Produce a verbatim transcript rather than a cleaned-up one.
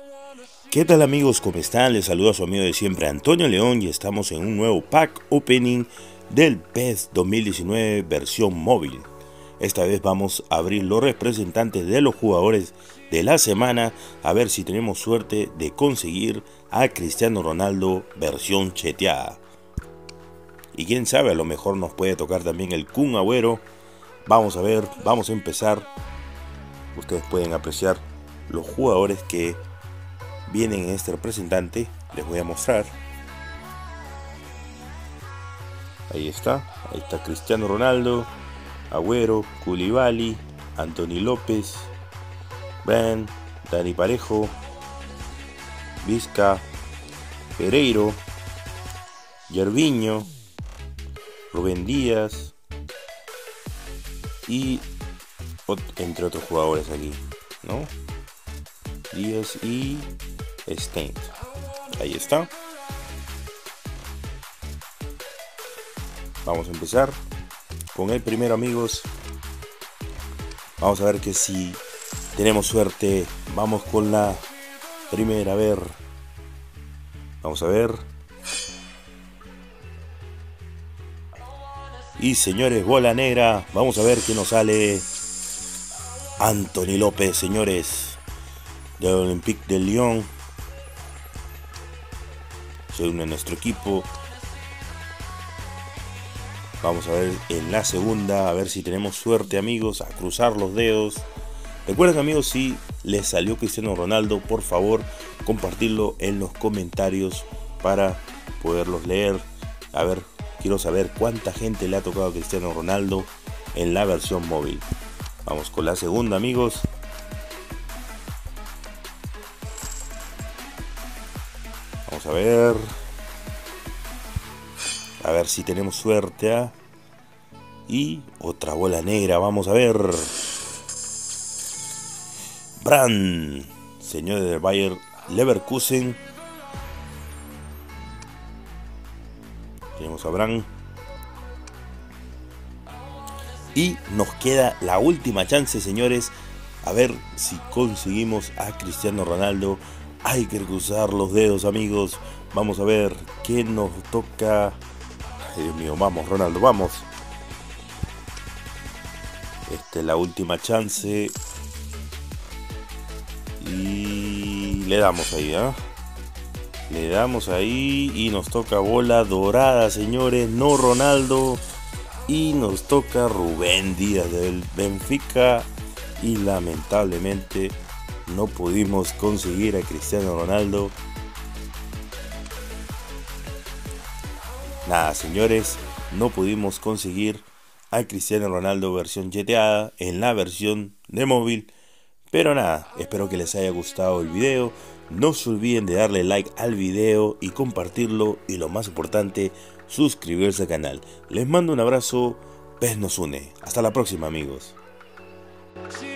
¿Qué tal amigos? ¿Cómo están? Les saluda a su amigo de siempre Antonio León y estamos en un nuevo pack opening del P E S dos mil diecinueve versión móvil. Esta vez vamos a abrir los representantes de los jugadores de la semana, a ver si tenemos suerte de conseguir a Cristiano Ronaldo versión cheteada. Y quién sabe, a lo mejor nos puede tocar también el Kun Agüero. Vamos a ver, vamos a empezar. Ustedes pueden apreciar los jugadores que vienen en este representante. Les voy a mostrar. Ahí está, ahí está Cristiano Ronaldo, Agüero, Koulibaly, Anthony López, Ben, Dani Parejo, Vizca, Pereiro, Gervinho, Rubén Díaz y entre otros jugadores aquí, ¿no? Díaz y Stein. Ahí está. Vamos a empezar con el primero, amigos. Vamos a ver que si tenemos suerte. Vamos con la primera, a ver. Vamos a ver. Y señores, bola negra. Vamos a ver qué nos sale. Anthony López, señores, del Olympique de Lyon. Se une a nuestro equipo. Vamos a ver en la segunda, a ver si tenemos suerte, amigos, a cruzar los dedos. Recuerden, amigos, si les salió Cristiano Ronaldo, por favor, compartirlo en los comentarios para poderlos leer. A ver, quiero saber cuánta gente le ha tocado a Cristiano Ronaldo en la versión móvil. Vamos con la segunda, amigos. Vamos a ver. A ver si tenemos suerte. ¿eh? Y otra bola negra. Vamos a ver. Brand, señor del Bayer Leverkusen. Tenemos a Brand. Y nos queda la última chance, señores. A ver si conseguimos a Cristiano Ronaldo. Hay que cruzar los dedos, amigos. Vamos a ver qué nos toca. Ay, Dios mío, vamos, Ronaldo, vamos. Esta es la última chance. Y le damos ahí, ¿eh? Le damos ahí y nos toca bola dorada, señores. No Ronaldo. Y nos toca Rubén Díaz del Benfica. Y lamentablemente no pudimos conseguir a Cristiano Ronaldo. Nada, señores, no pudimos conseguir a Cristiano Ronaldo versión cheteada en la versión de móvil. Pero nada, espero que les haya gustado el video. No se olviden de darle like al video y compartirlo. Y lo más importante, suscribirse al canal. Les mando un abrazo. P E S nos une. Hasta la próxima, amigos.